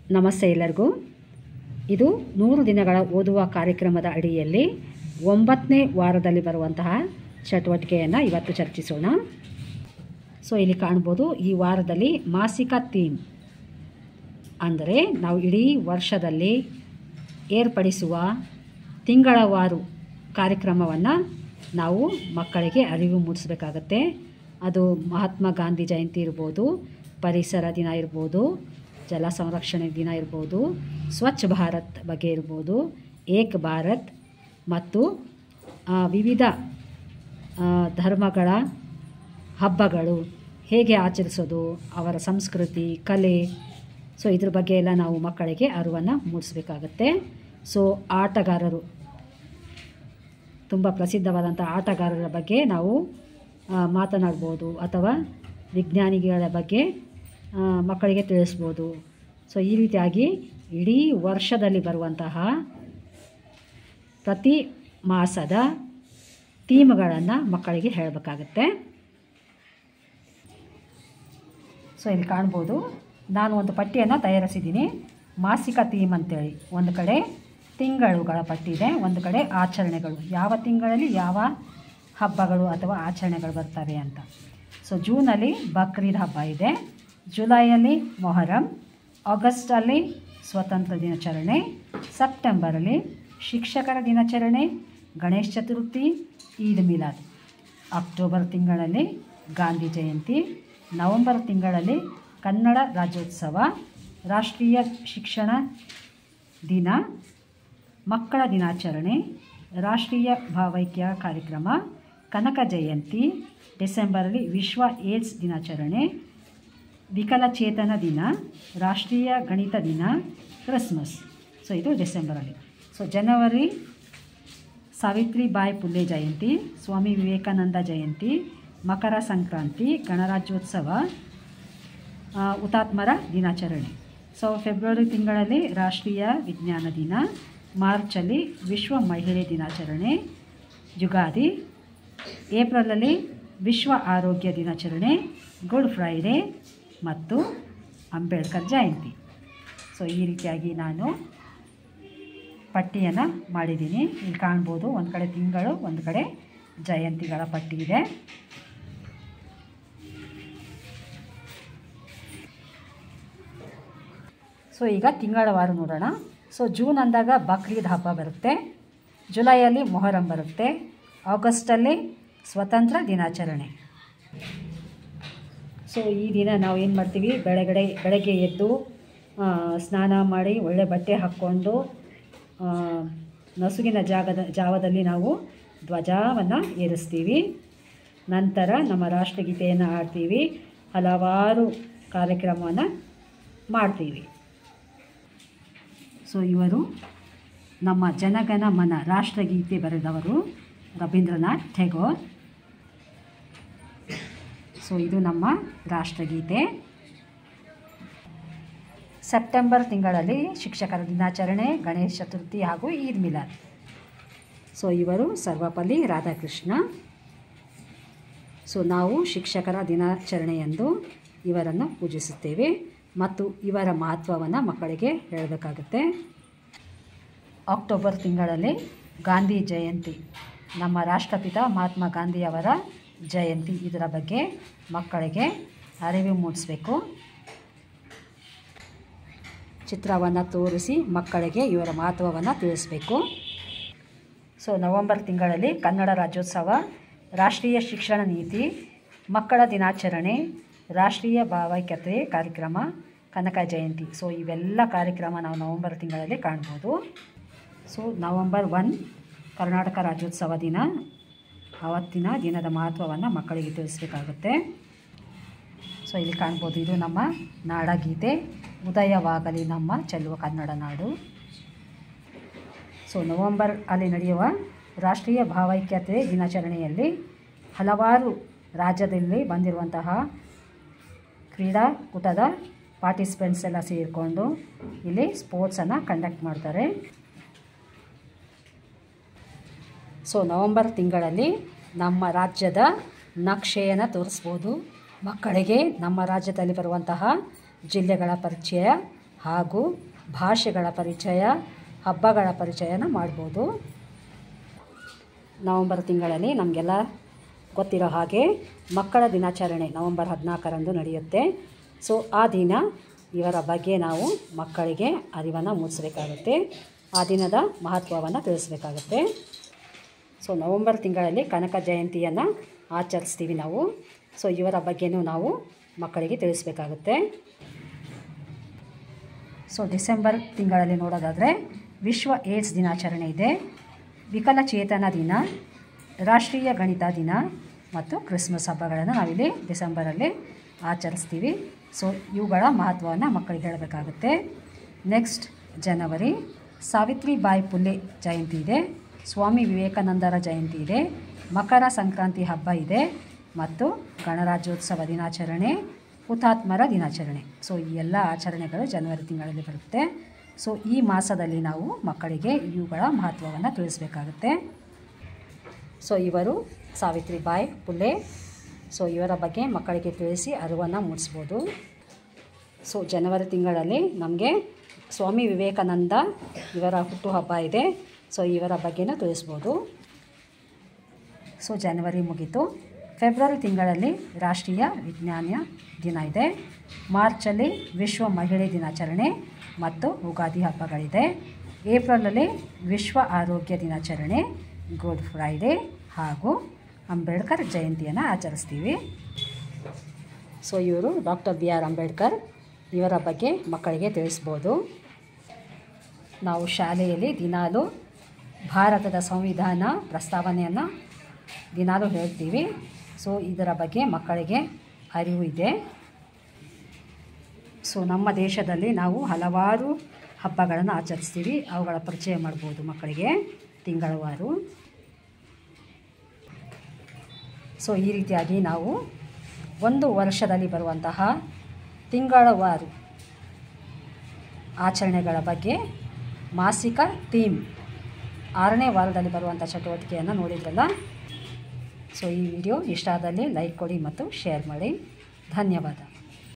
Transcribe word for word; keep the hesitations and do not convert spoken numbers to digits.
ನಮಸ್ತೆ ಎಲ್ಲರಿಗೂ. ಇದು ನೂರು ದಿನಗಳ ಓದುವ ಕಾರ್ಯಕ್ರಮದ ಅಡಿಯಲ್ಲಿ ಒಂಬತ್ತನೇ ವಾರದಲ್ಲಿ ಬರುವಂತಹ ಚಟುವಟಿಕೆಯನ್ನು ಇವತ್ತು ಚರ್ಚಿಸೋಣ. ಸೊ ಇಲ್ಲಿ ಕಾಣ್ಬೋದು, ಈ ವಾರದಲ್ಲಿ ಮಾಸಿಕ ಥೀಮ್ ಅಂದರೆ ನಾವು ಇಡೀ ವರ್ಷದಲ್ಲಿ ಏರ್ಪಡಿಸುವ ತಿಂಗಳವಾರು ಕಾರ್ಯಕ್ರಮವನ್ನು ನಾವು ಮಕ್ಕಳಿಗೆ ಅರಿವು ಮೂಡಿಸಬೇಕಾಗತ್ತೆ. ಅದು ಮಹಾತ್ಮ ಗಾಂಧಿ ಜಯಂತಿ ಇರ್ಬೋದು, ಪರಿಸರ ದಿನ ಇರ್ಬೋದು, ಜಲ ಸಂರಕ್ಷಣೆ ದಿನ ಇರ್ಬೋದು, ಸ್ವಚ್ಛ ಭಾರತ್ ಬಗ್ಗೆ ಇರ್ಬೋದು, ಏಕ್ ಭಾರತ್ ಮತ್ತು ವಿವಿಧ ಧರ್ಮಗಳ ಹಬ್ಬಗಳು ಹೇಗೆ ಆಚರಿಸೋದು, ಅವರ ಸಂಸ್ಕೃತಿ, ಕಲೆ, ಸೊ ಇದ್ರ ಬಗ್ಗೆ ಎಲ್ಲ ನಾವು ಮಕ್ಕಳಿಗೆ ಅರಿವನ್ನು ಮೂಡಿಸಬೇಕಾಗತ್ತೆ. ಸೊ ಆಟಗಾರರು, ತುಂಬ ಪ್ರಸಿದ್ಧವಾದಂಥ ಆಟಗಾರರ ಬಗ್ಗೆ ನಾವು ಮಾತನಾಡ್ಬೋದು ಅಥವಾ ವಿಜ್ಞಾನಿಗಳ ಬಗ್ಗೆ ಮಕ್ಕಳಿಗೆ ತಿಳಿಸ್ಬೋದು. ಸೊ ಈ ರೀತಿಯಾಗಿ ಇಡೀ ವರ್ಷದಲ್ಲಿ ಬರುವಂತಹ ಪ್ರತಿ ಮಾಸದ ಥೀಮ್ಗಳನ್ನು ಮಕ್ಕಳಿಗೆ ಹೇಳಬೇಕಾಗತ್ತೆ. ಸೊ ಇಲ್ಲಿ ಕಾಣ್ಬೋದು, ನಾನು ಒಂದು ಪಟ್ಟಿಯನ್ನು ತಯಾರಿಸಿದ್ದೀನಿ. ಮಾಸಿಕ ಥೀಮ್ ಅಂತೇಳಿ ಒಂದು ಕಡೆ ತಿಂಗಳುಗಳ ಪಟ್ಟಿ ಇದೆ, ಒಂದು ಕಡೆ ಆಚರಣೆಗಳು, ಯಾವ ತಿಂಗಳಲ್ಲಿ ಯಾವ ಹಬ್ಬಗಳು ಅಥವಾ ಆಚರಣೆಗಳು ಬರ್ತವೆ ಅಂತ. ಸೊ ಜೂನಲ್ಲಿ ಬಕ್ರೀದ್ ಹಬ್ಬ ಇದೆ, ಜುಲೈಯಲ್ಲಿ ಮೊಹರಂ, ಆಗಸ್ಟಲ್ಲಿ ಸ್ವತಂತ್ರ ದಿನಾಚರಣೆ, ಸೆಪ್ಟೆಂಬರಲ್ಲಿ ಶಿಕ್ಷಕರ ದಿನಾಚರಣೆ, ಗಣೇಶ ಚತುರ್ಥಿ, ಈದ್ ಮಿಲಾದ್, ಅಕ್ಟೋಬರ್ ತಿಂಗಳಲ್ಲಿ ಗಾಂಧಿ ಜಯಂತಿ, ನವಂಬರ್ ತಿಂಗಳಲ್ಲಿ ಕನ್ನಡ ರಾಜ್ಯೋತ್ಸವ, ರಾಷ್ಟ್ರೀಯ ಶಿಕ್ಷಣ ದಿನ, ಮಕ್ಕಳ ದಿನಾಚರಣೆ, ರಾಷ್ಟ್ರೀಯ ಭಾವೈಕ್ಯ ಕಾರ್ಯಕ್ರಮ, ಕನಕ ಜಯಂತಿ, ಡಿಸೆಂಬರಲ್ಲಿ ವಿಶ್ವ ಏಡ್ಸ್ ದಿನಾಚರಣೆ, ವಿಕಲಚೇತನ ದಿನ, ರಾಷ್ಟ್ರೀಯ ಗಣಿತ ದಿನ, ಕ್ರಿಸ್ಮಸ್. ಸೊ ಇದು ಡಿಸೆಂಬರಲ್ಲಿ. ಸೊ ಜನವರಿ ಸಾವಿತ್ರಿಬಾಯಿ ಪುಲೆ ಜಯಂತಿ, ಸ್ವಾಮಿ ವಿವೇಕಾನಂದ ಜಯಂತಿ, ಮಕರ ಸಂಕ್ರಾಂತಿ, ಗಣರಾಜ್ಯೋತ್ಸವ, ಹುತಾತ್ಮರ ದಿನಾಚರಣೆ. ಸೊ ಫೆಬ್ರವರಿ ತಿಂಗಳಲ್ಲಿ ರಾಷ್ಟ್ರೀಯ ವಿಜ್ಞಾನ ದಿನ, ಮಾರ್ಚಲ್ಲಿ ವಿಶ್ವ ಮಹಿಳೆ ದಿನಾಚರಣೆ, ಯುಗಾದಿ, ಏಪ್ರಿಲಲ್ಲಿ ವಿಶ್ವ ಆರೋಗ್ಯ ದಿನಾಚರಣೆ, ಗುಡ್ ಫ್ರೈಡೇ ಮತ್ತು ಅಂಬೇಡ್ಕರ್ ಜಯಂತಿ. ಸೊ ಈ ರೀತಿಯಾಗಿ ನಾನು ಪಟ್ಟಿಯನ್ನು ಮಾಡಿದ್ದೀನಿ. ಇಲ್ಲಿ ಕಾಣ್ಬೋದು, ಒಂದು ಕಡೆ ತಿಂಗಳು, ಒಂದು ಕಡೆ ಜಯಂತಿಗಳ ಪಟ್ಟಿ ಇದೆ. ಸೊ ಈಗ ತಿಂಗಳವಾರು ನೋಡೋಣ. ಸೊ ಜೂನ್ ಅಂದಾಗ ಬಕ್ರೀದ್ ಹಬ್ಬ ಬರುತ್ತೆ, ಜುಲೈಯಲ್ಲಿ ಮೊಹರಂ ಬರುತ್ತೆ, ಆಗಸ್ಟಲ್ಲಿ ಸ್ವತಂತ್ರ ದಿನಾಚರಣೆ. ಸೊ ಈ ದಿನ ನಾವು ಏನು ಮಾಡ್ತೀವಿ, ಬೆಳಗಡೆ ಬೆಳಗ್ಗೆ ಎದ್ದು ಸ್ನಾನ ಮಾಡಿ ಒಳ್ಳೆ ಬಟ್ಟೆ ಹಾಕ್ಕೊಂಡು ನಸುಗಿನ ಜಾಗದ ಜಾವದಲ್ಲಿ ನಾವು ಧ್ವಜವನ್ನು ಏರಿಸ್ತೀವಿ. ನಂತರ ನಮ್ಮ ರಾಷ್ಟ್ರಗೀತೆಯನ್ನು ಹಾಡ್ತೀವಿ, ಹಲವಾರು ಕಾರ್ಯಕ್ರಮವನ್ನು ಮಾಡ್ತೀವಿ. ಸೊ ಇವರು ನಮ್ಮ ಜನಗಣ ಮನ ರಾಷ್ಟ್ರಗೀತೆ ಬರೆದವರು ರವೀಂದ್ರನಾಥ್ ಟ್ಯಾಗೋರ್. ಸೊ ಇದು ನಮ್ಮ ರಾಷ್ಟ್ರಗೀತೆ. ಸೆಪ್ಟೆಂಬರ್ ತಿಂಗಳಲ್ಲಿ ಶಿಕ್ಷಕರ ದಿನಾಚರಣೆ, ಗಣೇಶ ಚತುರ್ಥಿ ಹಾಗೂ ಈದ್ ಮಿಲಾದ್. ಸೊ ಇವರು ಸರ್ವಪಲ್ಲಿ ರಾಧಾಕೃಷ್ಣ. ಸೊ ನಾವು ಶಿಕ್ಷಕರ ದಿನಾಚರಣೆಯಂದು ಇವರನ್ನು ಪೂಜಿಸುತ್ತೇವೆ ಮತ್ತು ಇವರ ಮಹತ್ವವನ್ನು ಮಕ್ಕಳಿಗೆ ಹೇಳಬೇಕಾಗುತ್ತೆ. ಅಕ್ಟೋಬರ್ ತಿಂಗಳಲ್ಲಿ ಗಾಂಧಿ ಜಯಂತಿ, ನಮ್ಮ ರಾಷ್ಟ್ರಪಿತ ಮಹಾತ್ಮ ಗಾಂಧಿಯವರ ಜಯಂತಿ, ಇದರ ಬಗ್ಗೆ ಮಕ್ಕಳಿಗೆ ಅರಿವು ಮೂಡಿಸಬೇಕು. ಚಿತ್ರವನ್ನು ತೋರಿಸಿ ಮಕ್ಕಳಿಗೆ ಇವರ ಮಹತ್ವವನ್ನು ತಿಳಿಸಬೇಕು. ಸೊ ನವಂಬರ್ ತಿಂಗಳಲ್ಲಿ ಕನ್ನಡ ರಾಜ್ಯೋತ್ಸವ, ರಾಷ್ಟ್ರೀಯ ಶಿಕ್ಷಣ ನೀತಿ, ಮಕ್ಕಳ ದಿನಾಚರಣೆ, ರಾಷ್ಟ್ರೀಯ ಭಾವೈಕ್ಯತೆ ಕಾರ್ಯಕ್ರಮ, ಕನಕ ಜಯಂತಿ. ಸೊ ಇವೆಲ್ಲ ಕಾರ್ಯಕ್ರಮ ನಾವು ನವಂಬರ್ ತಿಂಗಳಲ್ಲಿ ಕಾಣ್ಬೋದು. So November one Karnataka Rajyotsava ದಿನ, ಆವತ್ತಿನ ದಿನದ ಮಹತ್ವವನ್ನು ಮಕ್ಕಳಿಗೆ ತಿಳಿಸಬೇಕಾಗುತ್ತೆ. ಸೊ ಇಲ್ಲಿ ಕಾಣ್ಬೋದು, ಇದು ನಮ್ಮ ನಾಡಗೀತೆ, ಉದಯವಾಗಲಿ ನಮ್ಮ ಚೆಲುವ ಕನ್ನಡ ನಾಡು. ಸೊ ನವಂಬರ್ ಅಲ್ಲಿ ನಡೆಯುವ ರಾಷ್ಟ್ರೀಯ ಭಾವೈಕ್ಯತೆ ದಿನಾಚರಣೆಯಲ್ಲಿ ಹಲವಾರು ರಾಜ್ಯದಲ್ಲಿ ಬಂದಿರುವಂತಹ ಕ್ರೀಡಾಕೂಟದ ಪಾರ್ಟಿಸಿಪೆಂಟ್ಸ್ ಎಲ್ಲ ಸೇರಿಕೊಂಡು ಇಲ್ಲಿ ಸ್ಪೋರ್ಟ್ಸನ್ನು ಕಂಡಕ್ಟ್ ಮಾಡ್ತಾರೆ. ಸೊ ನವಂಬರ್ ತಿಂಗಳಲ್ಲಿ ನಮ್ಮ ರಾಜ್ಯದ ನಕ್ಷೆಯನ್ನು ತೋರಿಸ್ಬೋದು. ಮಕ್ಕಳಿಗೆ ನಮ್ಮ ರಾಜ್ಯದಲ್ಲಿ ಬರುವಂತಹ ಜಿಲ್ಲೆಗಳ ಪರಿಚಯ ಹಾಗೂ ಭಾಷೆಗಳ ಪರಿಚಯ, ಹಬ್ಬಗಳ ಪರಿಚಯನ ಮಾಡ್ಬೋದು. ನವಂಬರ್ ತಿಂಗಳಲ್ಲಿ ನಮಗೆಲ್ಲ ಗೊತ್ತಿರೋ ಹಾಗೆ ಮಕ್ಕಳ ದಿನಾಚರಣೆ ನವಂಬರ್ ಹದಿನಾಲ್ಕರಂದು ನಡೆಯುತ್ತೆ. ಸೊ ಆ ದಿನ ಇವರ ಬಗ್ಗೆ ನಾವು ಮಕ್ಕಳಿಗೆ ಅರಿವನ್ನು ಮೂಡಿಸಬೇಕಾಗುತ್ತೆ, ಆ ದಿನದ ಮಹತ್ವವನ್ನು ತಿಳಿಸ್ಬೇಕಾಗುತ್ತೆ. ಸೊ ನವಂಬರ್ ತಿಂಗಳಲ್ಲಿ ಕನಕ ಜಯಂತಿಯನ್ನು ಆಚರಿಸ್ತೀವಿ ನಾವು. ಸೊ ಇವರ ಬಗ್ಗೆಯೂ ನಾವು ಮಕ್ಕಳಿಗೆ ತಿಳಿಸ್ಬೇಕಾಗುತ್ತೆ. ಸೊ ಡಿಸೆಂಬರ್ ತಿಂಗಳಲ್ಲಿ ನೋಡೋದಾದರೆ ವಿಶ್ವ ಏಡ್ಸ್ ದಿನಾಚರಣೆ ಇದೆ, ವಿಕಲಚೇತನ ದಿನ, ರಾಷ್ಟ್ರೀಯ ಗಣಿತ ದಿನ ಮತ್ತು ಕ್ರಿಸ್ಮಸ್ ಹಬ್ಬಗಳನ್ನು ನಾವಿಲ್ಲಿ ಡಿಸೆಂಬರಲ್ಲಿ ಆಚರಿಸ್ತೀವಿ. ಸೊ ಇವುಗಳ ಮಹತ್ವವನ್ನು ಮಕ್ಕಳಿಗೆ ಹೇಳಬೇಕಾಗುತ್ತೆ. ನೆಕ್ಸ್ಟ್ ಜನವರಿ ಸಾವಿತ್ರಿಬಾಯಿ ಫುಲೆ ಜಯಂತಿ ಇದೆ, ಸ್ವಾಮಿ ವಿವೇಕಾನಂದರ ಜಯಂತಿ ಇದೆ, ಮಕರ ಸಂಕ್ರಾಂತಿ ಹಬ್ಬ ಇದೆ ಮತ್ತು ಗಣರಾಜ್ಯೋತ್ಸವ ದಿನಾಚರಣೆ, ಹುತಾತ್ಮರ ದಿನಾಚರಣೆ. ಸೊ ಈ ಎಲ್ಲ ಆಚರಣೆಗಳು ಜನವರಿ ತಿಂಗಳಲ್ಲಿ ಬರುತ್ತೆ. ಸೊ ಈ ಮಾಸದಲ್ಲಿ ನಾವು ಮಕ್ಕಳಿಗೆ ಇವುಗಳ ಮಹತ್ವವನ್ನು ತಿಳಿಸಬೇಕಾಗುತ್ತೆ. ಸೊ ಇವರು ಸಾವಿತ್ರಿಬಾಯಿ ಫುಲೆ. ಸೊ ಇವರ ಬಗ್ಗೆ ಮಕ್ಕಳಿಗೆ ತಿಳಿಸಿ ಅರಿವನ್ನು ಮೂಡಿಸ್ಬೋದು. ಸೊ ಜನವರಿ ತಿಂಗಳಲ್ಲಿ ನಮಗೆ ಸ್ವಾಮಿ ವಿವೇಕಾನಂದ ಇವರ ಹುಟ್ಟುಹಬ್ಬ ಇದೆ. ಸೊ ಇವರ ಬಗ್ಗೆನೂ ತಿಳಿಸ್ಬೋದು. ಸೊ ಜನವರಿ ಮುಗೀತು. ಫೆಬ್ರವರಿ ತಿಂಗಳಲ್ಲಿ ರಾಷ್ಟ್ರೀಯ ವಿಜ್ಞಾನ ದಿನ ಇದೆ, ಮಾರ್ಚಲ್ಲಿ ವಿಶ್ವ ಮಹಿಳೆ ದಿನಾಚರಣೆ ಮತ್ತು ಯುಗಾದಿ ಹಬ್ಬಗಳಿದೆ, ಏಪ್ರಿಲಲ್ಲಿ ವಿಶ್ವ ಆರೋಗ್ಯ ದಿನಾಚರಣೆ, ಗುಡ್ ಫ್ರೈಡೇ ಹಾಗೂ ಅಂಬೇಡ್ಕರ್ ಜಯಂತಿಯನ್ನು ಆಚರಿಸ್ತೀವಿ. ಸೊ ಇವರು ಡಾಕ್ಟರ್ ಬಿ ಆರ್ ಅಂಬೇಡ್ಕರ್, ಇವರ ಬಗ್ಗೆ ಮಕ್ಕಳಿಗೆ ತಿಳಿಸ್ಬೋದು. ನಾವು ಶಾಲೆಯಲ್ಲಿ ದಿನಾಲೂ ಭಾರತದ ಸಂವಿಧಾನ ಪ್ರಸ್ತಾವನೆಯನ್ನು ದಿನಾಲೂ ಹೇಳ್ತೀವಿ. ಸೊ ಇದರ ಬಗ್ಗೆ ಮಕ್ಕಳಿಗೆ ಅರಿವು ಇದೆ. ಸೊ ನಮ್ಮ ದೇಶದಲ್ಲಿ ನಾವು ಹಲವಾರು ಹಬ್ಬಗಳನ್ನು ಆಚರಿಸ್ತೀವಿ, ಅವುಗಳ ಪರಿಚಯ ಮಾಡ್ಬೋದು ಮಕ್ಕಳಿಗೆ ತಿಂಗಳವಾರು. ಸೊ ಈ ರೀತಿಯಾಗಿ ನಾವು ಒಂದು ವರ್ಷದಲ್ಲಿ ಬರುವಂತಹ ತಿಂಗಳವಾರು ಆಚರಣೆಗಳ ಬಗ್ಗೆ ಮಾಸಿಕ ಥೀಮ್ ಆರನೇ ವಾರದಲ್ಲಿ ಬರುವಂಥ ಚಟುವಟಿಕೆಯನ್ನು ನೋಡಿದ್ರಲ್ಲ. ಸೊ ಈ ವಿಡಿಯೋ ಇಷ್ಟ ಆದಲ್ಲಿ ಲೈಕ್ ಕೊಡಿ ಮತ್ತು ಶೇರ್ ಮಾಡಿ. ಧನ್ಯವಾದ.